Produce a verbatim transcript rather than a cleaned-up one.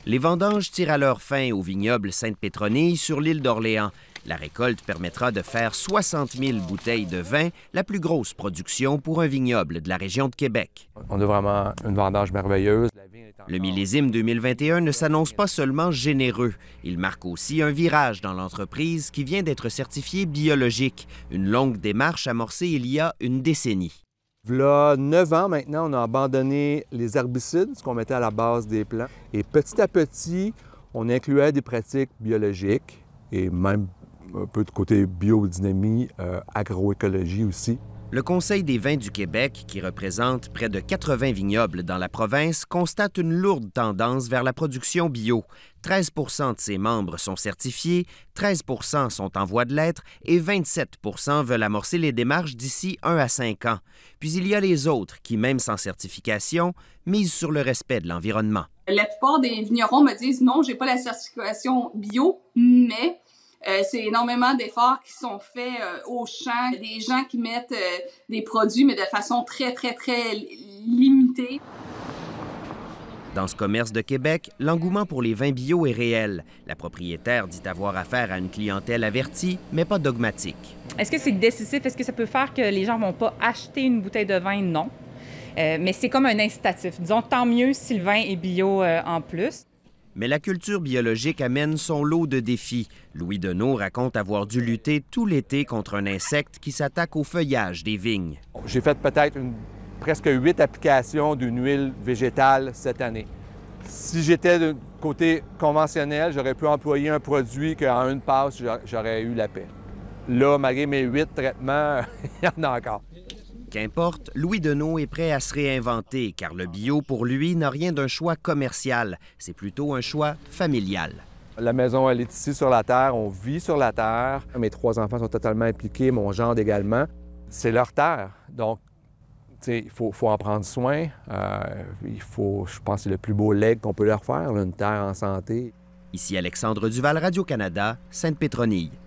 Les vendanges tirent à leur fin au vignoble Sainte-Pétronille sur l'île d'Orléans. La récolte permettra de faire soixante mille bouteilles de vin, la plus grosse production pour un vignoble de la région de Québec. On a vraiment une vendange merveilleuse. Le millésime deux mille vingt et un ne s'annonce pas seulement généreux. Il marque aussi un virage dans l'entreprise qui vient d'être certifiée biologique, une longue démarche amorcée il y a une décennie. Il y a neuf ans maintenant, on a abandonné les herbicides, ce qu'on mettait à la base des plants. Et petit à petit, on incluait des pratiques biologiques et même un peu de côté biodynamie, euh, agroécologie aussi. Le Conseil des vins du Québec, qui représente près de quatre-vingts vignobles dans la province, constate une lourde tendance vers la production bio. treize pour cent de ses membres sont certifiés, treize pour cent sont en voie de l'être et vingt-sept pour cent veulent amorcer les démarches d'ici un à cinq ans. Puis il y a les autres qui, même sans certification, misent sur le respect de l'environnement. La plupart des vignerons me disent « Non, j'ai pas la certification bio, mais... » Euh, c'est énormément d'efforts qui sont faits euh, au champ, des gens qui mettent euh, des produits, mais de façon très, très, très limitée. Dans ce commerce de Québec, l'engouement pour les vins bio est réel. La propriétaire dit avoir affaire à une clientèle avertie, mais pas dogmatique. Est-ce que c'est décisif? Est-ce que ça peut faire que les gens ne vont pas acheter une bouteille de vin? Non. Euh, mais c'est comme un incitatif. Disons, tant mieux si le vin est bio euh, en plus. Mais la culture biologique amène son lot de défis. Louis Deneau raconte avoir dû lutter tout l'été contre un insecte qui s'attaque au feuillage des vignes. J'ai fait peut-être une, presque huit applications d'une huile végétale cette année. Si j'étais du côté conventionnel, j'aurais pu employer un produit qu'en une passe, j'aurais eu la paix. Là, malgré mes huit traitements, il y en a encore. Qu'importe, Louis Deneau est prêt à se réinventer, car le bio, pour lui, n'a rien d'un choix commercial. C'est plutôt un choix familial. La maison, elle est ici sur la terre, on vit sur la terre. Mes trois enfants sont totalement impliqués, mon gendre également. C'est leur terre, donc il faut, faut en prendre soin. Euh, il faut, je pense que c'est le plus beau legs qu'on peut leur faire, là, une terre en santé. Ici Alexandre Duval, Radio-Canada, Sainte-Pétronille.